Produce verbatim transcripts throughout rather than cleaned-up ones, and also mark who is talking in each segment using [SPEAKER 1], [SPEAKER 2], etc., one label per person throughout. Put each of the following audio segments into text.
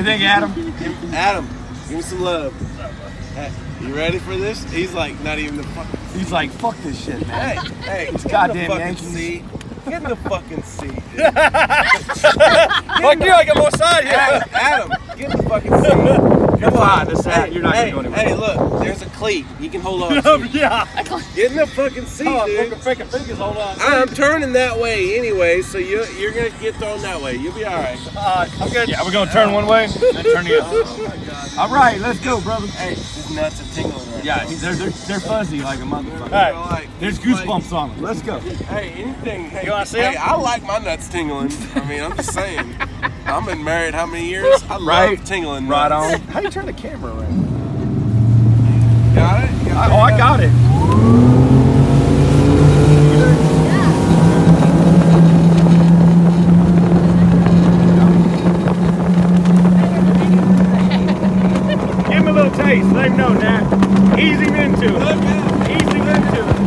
[SPEAKER 1] think, Adam?
[SPEAKER 2] Adam, give me some love. Hey, you ready for this? He's like, not even the fuck.
[SPEAKER 1] He's like, fuck this shit, man.
[SPEAKER 2] Hey, hey,
[SPEAKER 1] These
[SPEAKER 2] get
[SPEAKER 1] goddamn
[SPEAKER 2] in the fucking
[SPEAKER 1] Yankees.
[SPEAKER 2] seat. Get in the fucking seat.
[SPEAKER 3] Fuck you, I got more side here.
[SPEAKER 2] Adam, Adam, get in the fucking seat.
[SPEAKER 1] You're
[SPEAKER 2] Come
[SPEAKER 1] fine.
[SPEAKER 2] on.
[SPEAKER 1] This
[SPEAKER 2] Hey,
[SPEAKER 1] you're not
[SPEAKER 2] hey,
[SPEAKER 1] going to go anywhere.
[SPEAKER 2] Hey, look, there's a cleat. You can hold on to.
[SPEAKER 3] Yeah.
[SPEAKER 2] Get in the fucking seat,
[SPEAKER 3] Oh,
[SPEAKER 2] dude.
[SPEAKER 3] freaking fingers, hold on.
[SPEAKER 2] I'm turning that way anyway, so you, you're going to get thrown that way. You'll be all right.
[SPEAKER 3] Uh, I'm good.
[SPEAKER 1] Yeah, we're going to turn one way, then turn the other.
[SPEAKER 2] Oh, my God.
[SPEAKER 1] All right, let's go, brother.
[SPEAKER 2] Hey, his nuts are tingling right
[SPEAKER 1] Yeah,
[SPEAKER 2] now.
[SPEAKER 1] they're, they're, they're fuzzy like a motherfucker.
[SPEAKER 3] Hey.
[SPEAKER 2] Like,
[SPEAKER 1] There's
[SPEAKER 2] like-
[SPEAKER 1] goosebumps on them. Let's go.
[SPEAKER 2] Hey, anything. Hey,
[SPEAKER 3] You wanna see
[SPEAKER 2] Hey,
[SPEAKER 3] 'em?
[SPEAKER 2] I like my nuts tingling. I mean, I'm just saying. I've been married how many years? I love
[SPEAKER 1] Right.
[SPEAKER 2] tingling
[SPEAKER 1] Right
[SPEAKER 2] nuts.
[SPEAKER 1] on. How do you turn the camera around?
[SPEAKER 2] Got it? You got
[SPEAKER 1] Oh, I got it. Give him a little taste. Let him know, Nat. Ease him into it. Ease him into it.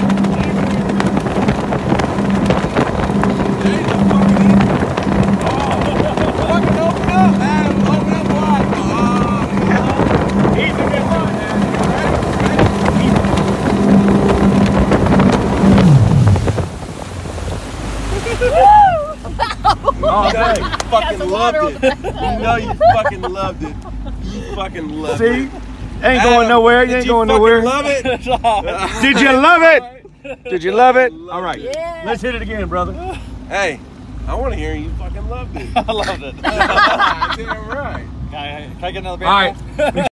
[SPEAKER 2] Fucking open up, Adam. Open up wide. Oh.
[SPEAKER 1] Ease him into it, Nat. Oh,
[SPEAKER 2] You know
[SPEAKER 1] okay.
[SPEAKER 2] you fucking loved it. You know you fucking loved it. You fucking loved
[SPEAKER 1] See?
[SPEAKER 2] it.
[SPEAKER 1] Ain't
[SPEAKER 2] Adam,
[SPEAKER 1] going nowhere. You
[SPEAKER 2] did
[SPEAKER 1] ain't
[SPEAKER 2] you
[SPEAKER 1] going
[SPEAKER 2] fucking
[SPEAKER 1] nowhere.
[SPEAKER 2] love it?
[SPEAKER 1] Did you love it? Did you love it?
[SPEAKER 2] Love
[SPEAKER 1] All right.
[SPEAKER 4] Yeah.
[SPEAKER 1] Let's hit it again, brother.
[SPEAKER 2] Hey, I want to hear you fucking loved it.
[SPEAKER 3] I loved it.
[SPEAKER 2] Damn right.
[SPEAKER 3] Can I, can I get another beer?
[SPEAKER 1] All right.